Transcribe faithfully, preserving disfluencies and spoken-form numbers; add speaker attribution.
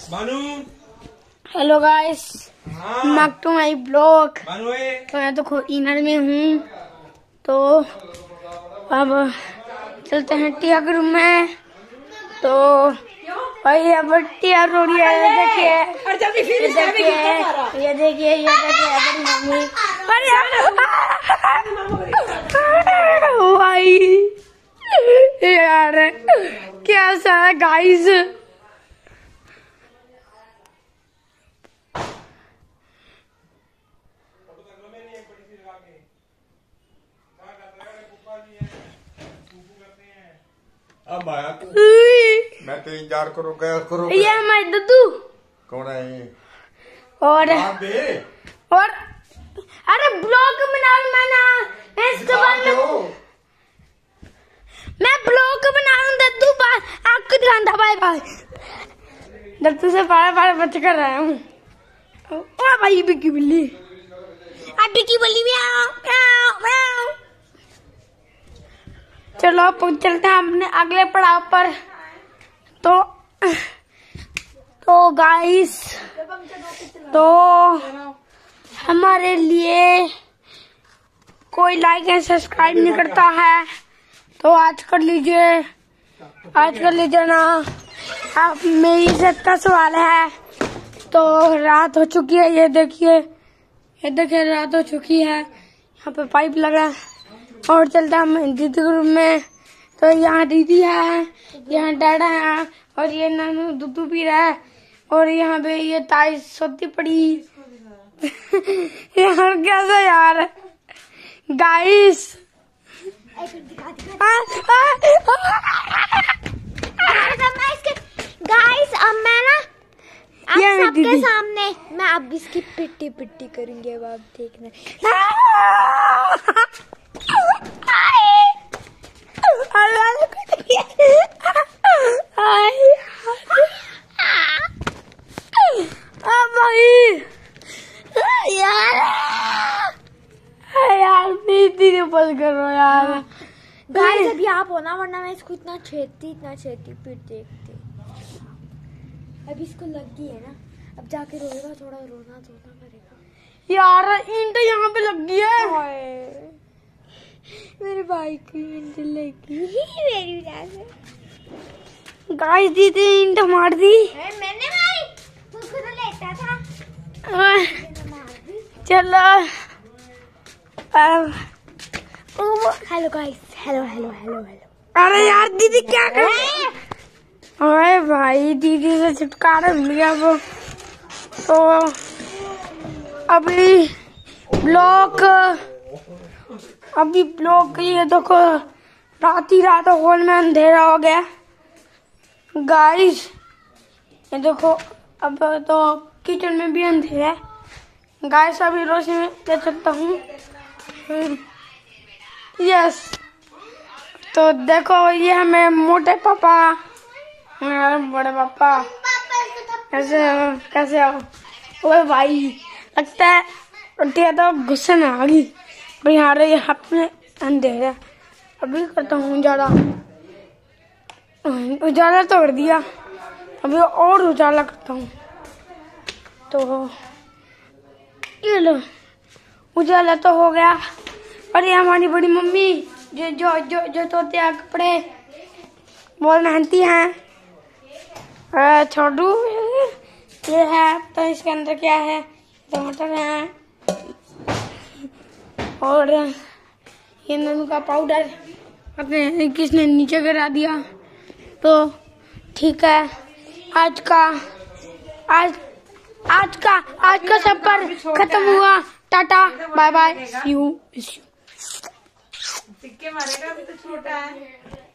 Speaker 1: Hello guys, back to my blog. तो मैं तो खुद इनर में हूँ, तो अब चलते हैं टिया के रूम में। तो भाई अब टिया रो रही है, ये देखिए ये देखिए ये देखिए ये देखिए बड़ी मम्मी भाई यार कैसा है गाइस।
Speaker 2: अब आया तू, मैं तो इंतजार करो गया करो।
Speaker 1: ये हमारे दद्दू
Speaker 2: कौन है ये?
Speaker 1: और
Speaker 2: दे।
Speaker 1: और अरे ब्लॉग बना मैं ना इसके बाद में मैं ब्लॉग बना रहा हूँ दद्दू बार आपको दिखाता। Bye bye. दद्दू से बार बार बच कर रहा हूँ। ओ भाई बिक्की बिल्ली, अब बिक्की बिल्ली म्याऊं म्याऊं म्याऊं। चलो अब चलते हैं अपने अगले पड़ाव पर। तो तो गाइस, तो हमारे लिए कोई लाइक एंड सब्सक्राइब नहीं करता है, तो आज कर लीजिए, आज कर लीजिए ना। अब मेरी इज्जत का सवाल है। तो रात हो चुकी है, ये देखिए ये देखिए रात हो चुकी है। यहाँ पे पाइप लगा है और चलता हम दीदी के रूम में। तो यहाँ दीदी है, यहाँ डैडा है और ये नानू दूध पी रहा है और यहाँ पे ये ताई सोती पड़ी। यार कैसा यार गाइस।
Speaker 3: गाइस अब मैं ना आप सबके सामने मैं अब इसकी पिट्टी पिट्टी करूंगी, अब आप देखना।
Speaker 1: यार यार दीदी बस करो यार।
Speaker 3: गाइस अभी आप हो ना, वरना मैं इसको इतना छेड़ती इतना छेड़ती फिर देखती। अभी इसको लग गई है ना, अब जाके रोएगा, थोड़ा रोना धोना करेगा।
Speaker 1: यार ईंट यहाँ पे लग गई है।
Speaker 3: मेरे भाई की ईंट लगी मेरी वजह से।
Speaker 1: गाइस दीदी ईंट मार दी।
Speaker 3: मैंने मारी, तू खुद लेता था।
Speaker 1: चलो
Speaker 3: hello guys, hello hello hello hello.
Speaker 1: अरे यार दीदी क्या कर रही है? अरे भाई दीदी से छुटकारा मिल गया वो। तो अभी ब्लॉक अभी ब्लॉक ये देखो रात ही रात हॉल में अंधेरा हो गया गाइस। ये देखो अब तो किचन में भी अंधेरा है गाइस। अभी रोशनी में ले सकता हूँ। यस, तो देखो ये हमें मोटे पापा बड़े पापा कैसे कैसे हो? ओए भाई लगता है उल्टिया तो गुस्से में आ गई। और यहाँ रही हाथ में अंधेरा। अभी करता हूँ उजाला, उजाला तो कर दिया, अभी और उजाला करता हूँ। तो ये लो उजाला तो हो गया। और ये हमारी बड़ी मम्मी जो जो जो जो धोते हैं कपड़े, बहुत मेहनती हैं। छोटू ये है, तो इसके अंदर क्या है, टमाटर है और ये नमक का पाउडर अपने किसने नीचे गिरा दिया। तो ठीक है, आज का आज आज का आज का सफर खत्म हुआ। Tata bye bye, see you.
Speaker 4: सिक्के मारेगा, अभी तो छोटा है।